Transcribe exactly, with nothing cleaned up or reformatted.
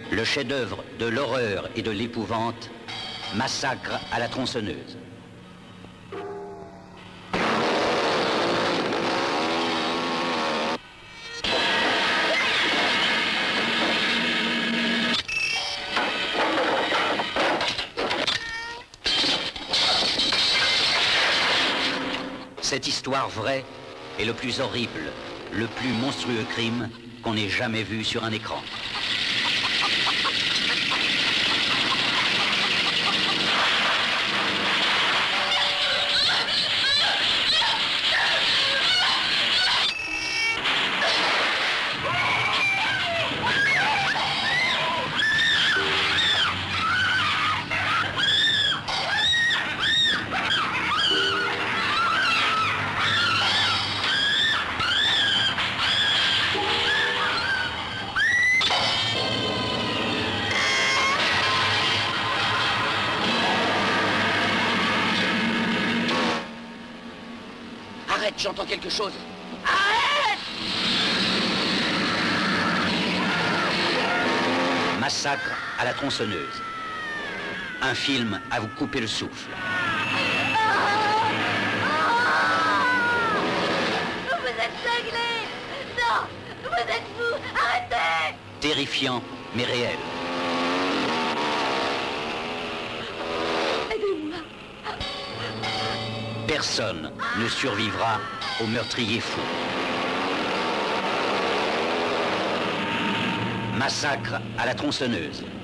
Le chef-d'œuvre de l'horreur et de l'épouvante, Massacre à la tronçonneuse. Cette histoire vraie est le plus horrible, le plus monstrueux crime qu'on ait jamais vu sur un écran. Arrête, j'entends quelque chose. Arrête! Massacre à la tronçonneuse. Un film à vous couper le souffle. Vous êtes cinglés! Non! Vous êtes fous! Arrêtez! Terrifiant, mais réel. Aidez-moi! Personne ne survivra au meurtrier fou. Massacre à la tronçonneuse.